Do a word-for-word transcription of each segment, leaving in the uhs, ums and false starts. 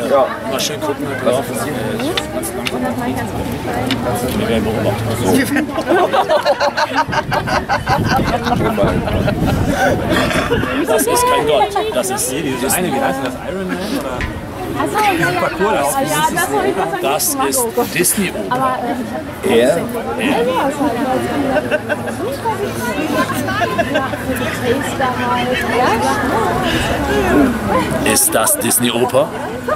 Ja. Mal schön gucken, was passiert. Wir werden beobachtet. Das ist kein Gott. Das ist das eine, wie heißt das? Iron Man oder? Also, ja, ja, genau. Ja, das Das ist Disney Oper. Aber Er? Ist das Disney Oper?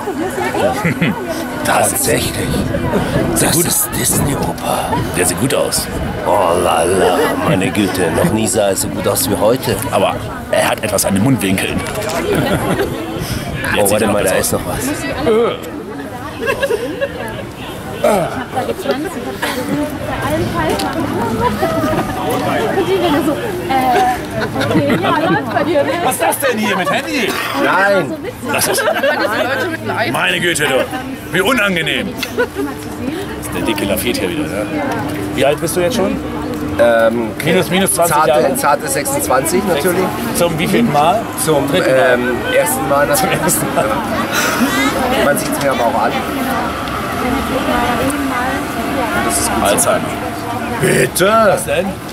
Tatsächlich. Das ist Disney-Oper. Der sieht gut aus. Oh lala, meine Güte, noch nie sah er so gut aus wie heute. Aber er hat etwas an den Mundwinkeln. Oh, warte mal, da ist noch was. ich hab da getanzt, ich hab da gesungen, ich hab da allen Fall und die dann so, äh, okay, ja, läuft bei dir, ne? Was ist das denn hier mit Handy? Nein! Das ist meine Güte, du. Wie unangenehm. Der dicke Lafitte hier wieder, ne? Wie alt bist du jetzt schon? Ähm, Minus, minus zwanzig zarte, Jahre? zarte sechsundzwanzig natürlich. Zum wievielten Mal? Zum ähm, ersten Mal natürlich. Zum ersten Mal. Man sieht es mir aber auch an. Das ist Alzheimer. Bitte! Was denn?